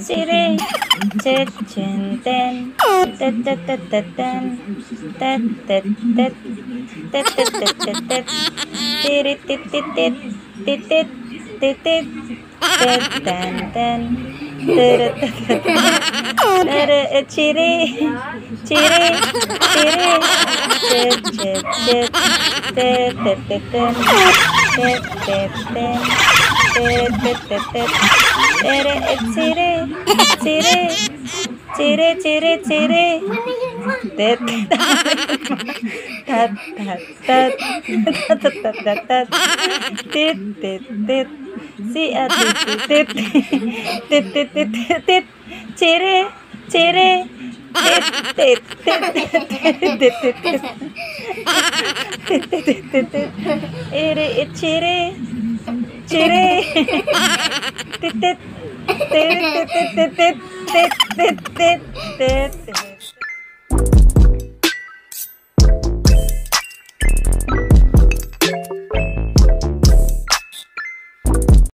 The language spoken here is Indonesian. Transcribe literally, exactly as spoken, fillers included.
Siri, tit, tin, tin, tit, tit, tit, tit, tin, tit, tit, tit, tit, tit, tit, tit, tit, tiri, tit, tit, tit, tit, tit, tit, tit, tit, ten, ten, tiri, tit, tit, tiri, eh, Ciri, ciri, ciri, cit, cit, cit, tit, tit, tit, tin, tit, tit, tin, tit, tit, tit, tit, tiri, eh, Ciri, ciri, ciri, ciri, ciri, tit, tat, tat, tat, tat, tat, tat, tat, tit, tit, tit, si adik tit, tit, tit, tit, tit, tit, ciri, ciri, tit, tit, tit, tit, tit, tit, tit, tit, tit, tit, tit, tit, iri, it, ciri, ciri, tit, tit, tit, tit, tit, tit, tit, tit, tit, tit, tit.